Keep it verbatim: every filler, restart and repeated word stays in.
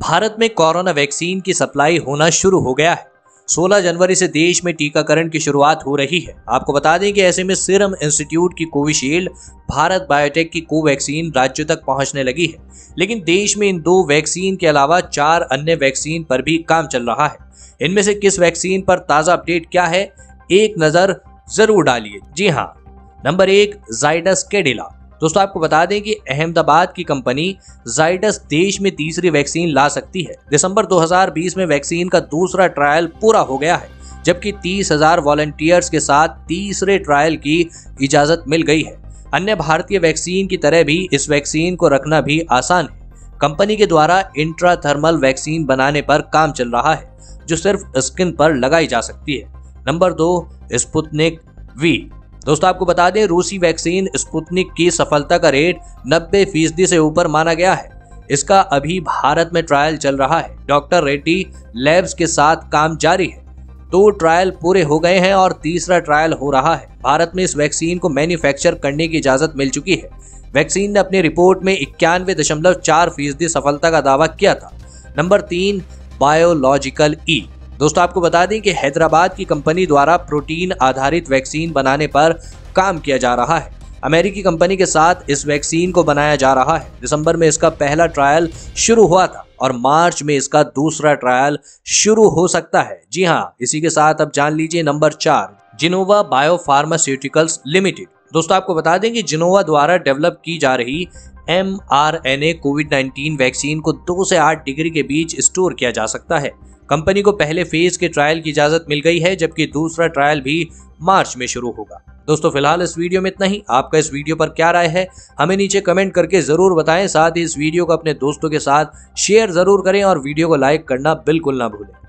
भारत में corona vaccine की supply होना शुरू हो गया है। सोलह जनवरी से देश में टीकाकरण की शुरुआत हो रही है। आपको बता दें कि ऐसे में सीरम इंस्टीट्यूट की कोविशील्ड, भारत बायोटेक की कोवैक्सीन राज्यों तक पहुंचने लगी है। लेकिन देश में इन दो वैक्सीन के अलावा चार अन्य वैक्सीन पर भी काम चल रहा है। इनमें से किस वैक्सीन पर ताजा अपडेट क्या है, एक नजर जरूर डालिए। जी हाँ, नंबर एक, जाइडस कैडिला। दोस्तों आपको बता दें कि अहमदाबाद की कंपनी जाइडस देश में तीसरी वैक्सीन ला सकती है। दिसंबर दो हज़ार बीस में वैक्सीन का दूसरा ट्रायल पूरा हो गया है, जबकि तीस हजार वॉलंटियर्स के साथ तीसरे ट्रायल की इजाजत मिल गई है। अन्य भारतीय वैक्सीन की तरह भी इस वैक्सीन को रखना भी आसान है। कंपनी के द्वारा इंट्राथर्मल वैक्सीन बनाने पर काम चल रहा है, जो सिर्फ स्किन पर लगाई जा सकती है। नंबर दो, स्पुतनिक वी। दोस्तों आपको बता दें, रूसी वैक्सीन स्पुतनिक की सफलता का रेट नब्बे फीसदी से ऊपर माना गया है। इसका अभी भारत में ट्रायल चल रहा है। डॉक्टर रेड्डी लैब्स के साथ काम जारी है। दो ट्रायल पूरे हो गए हैं और तीसरा ट्रायल हो रहा है। भारत में इस वैक्सीन को मैन्युफैक्चर करने की इजाजत मिल चुकी है। वैक्सीन ने अपनी रिपोर्ट में इक्यानवे दशमलव चार फीसदी सफलता का दावा किया था। नंबर तीन, बायोलॉजिकल ई। दोस्तों आपको बता दें कि हैदराबाद की कंपनी द्वारा प्रोटीन आधारित वैक्सीन बनाने पर काम किया जा रहा है। अमेरिकी कंपनी के साथ इस वैक्सीन को बनाया जा रहा है। दिसंबर में इसका पहला ट्रायल शुरू हुआ था और मार्च में इसका दूसरा ट्रायल शुरू हो सकता है। जी हाँ, इसी के साथ अब जान लीजिए नंबर चार, जिनोवा बायोफार्मास्यूटिकल्स लिमिटेड। दोस्तों आपको बता दें कि जिनोवा द्वारा डेवलप की जा रही M R N A COVID nineteen vaccine को दो से आठ डिग्री के बीच स्टोर किया जा सकता है। कंपनी को पहले फेज के ट्रायल की इजाजत मिल गई है, जबकि दूसरा ट्रायल भी मार्च में शुरू होगा। दोस्तों फिलहाल इस वीडियो में इतना ही। आपका इस वीडियो पर क्या राय है, हमें नीचे कमेंट करके जरूर बताएं। साथ ही इस वीडियो को अपने दोस्तों के साथ शेयर जरूर करें और वीडियो को लाइक करना बिल्कुल ना भूलें।